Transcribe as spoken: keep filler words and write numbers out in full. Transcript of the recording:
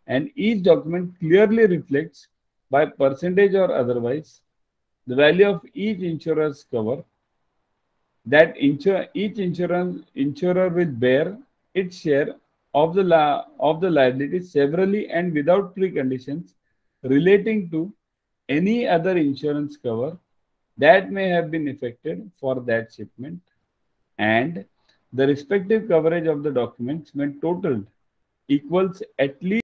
and each document clearly reflects by percentage or otherwise the value of each insurer's cover. That insur each insurance insurer will bear its share of the la of the liability severally and without preconditions relating to any other insurance cover that may have been effected for that shipment, and the respective coverage of the documents when totaled equals at least